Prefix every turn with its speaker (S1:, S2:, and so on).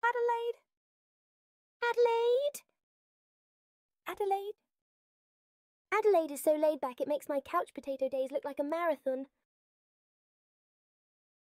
S1: Adelaide? Adelaide? Adelaide? Adelaide is so laid back it makes my couch potato days look like a marathon.